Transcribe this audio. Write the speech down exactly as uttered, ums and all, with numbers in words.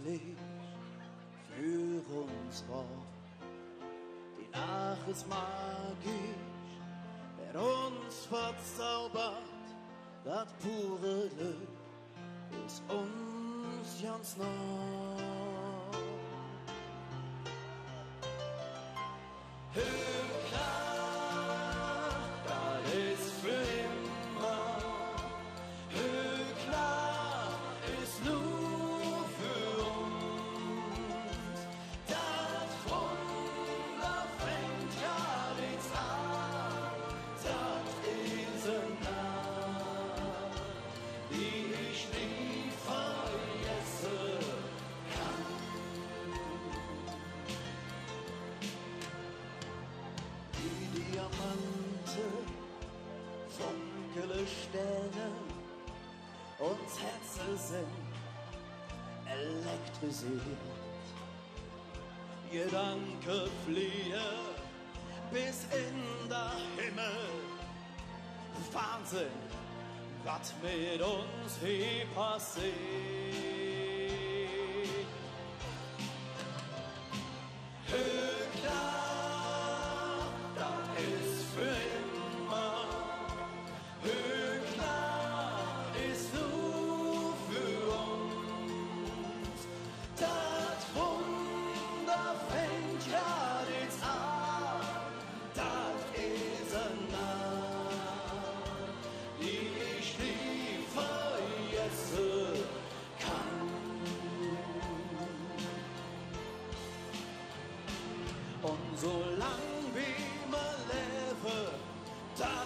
plötzlich für uns war. Die Nacht ist magisch, wer uns verzaubert, das pure Glück ist uns ganz nah. Hör klar, das ist für immer. Hör klar, ist nur für uns. Das Wunder fängt ja nichts an. Das ist eine Nacht, die ich nie vergessen kann. Die Diamanten, funkele Sterne, uns Herzen sind elektrisiert. Gedanken fliehen bis in den Himmel. Wahnsinn, was mit uns hier passiert. Hör klar, das ist für immer. Hör klar, ist nur für uns. Das Wunder fängt ja jetzt an. Das ist eine Nacht, die ich nie vergessen kann. Und solang wie wir leben, da